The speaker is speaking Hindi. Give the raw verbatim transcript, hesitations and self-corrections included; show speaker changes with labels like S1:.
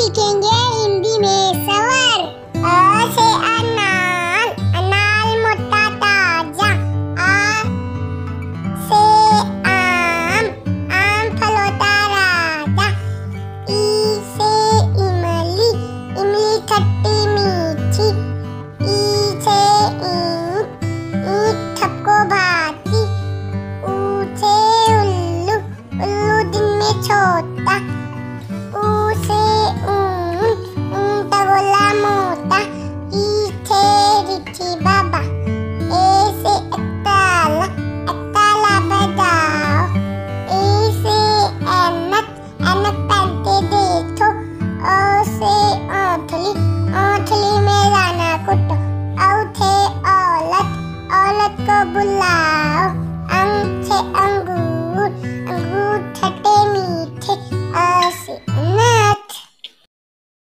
S1: सीखेंगे हिंदी में सवर। अ से अनार, अनार मोटा ताजा। आ से आम, आम फल होता राजा। ई से इमली, इमली खट्टी मीठी। ई से ईंट, ईंट सबको भाती। ऊ से उल्लू, उल्लू दिन में छोटा।